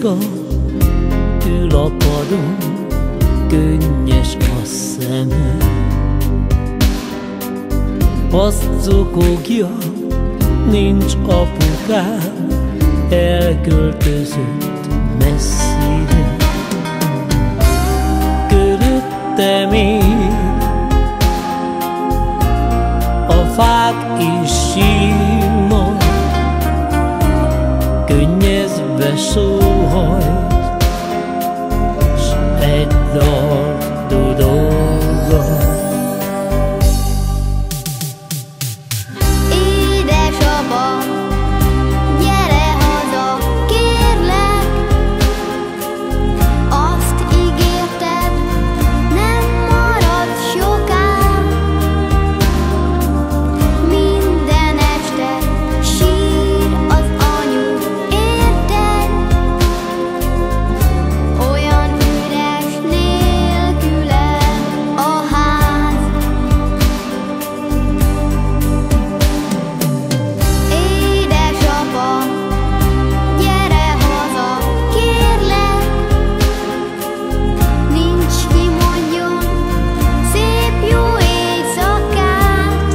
Jóska ül a padon, könnyes a szeme. Azt zokogja, nincs apukám, elköltözött messzire. Körülöttem ég a fák is sírnak, könnyezve sóhajt, s egy dal dudorgat. Édesapa, gyere haza, kérlek, azt ígérted, nem marad soká. Minden este sír az anyu, érted? Olyan üres nélküle a ház. Édesapa, gyere haza, kérlek, nincs ki mondjon szép jó éjszakát.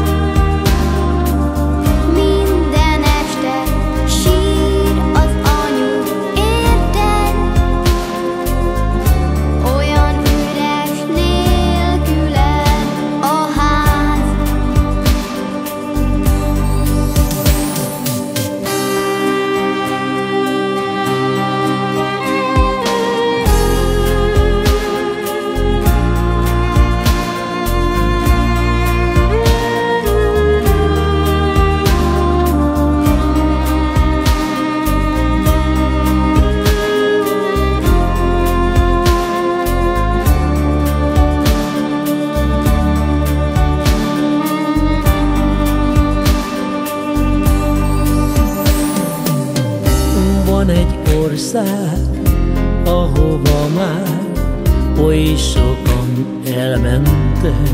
Minden este sír az anyu, érted? Olyan üres nélküle a ház. Van egy ország, ahova már oly sokan elmentek,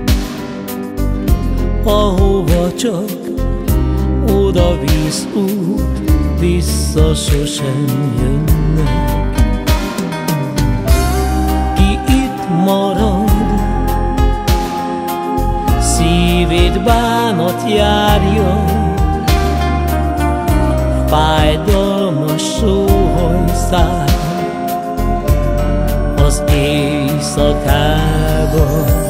ahova csak oda visz út, vissza sosem jönnek. Ki itt marad, szívét bánat járja, fájdalmas sóhajszál az éjszakában.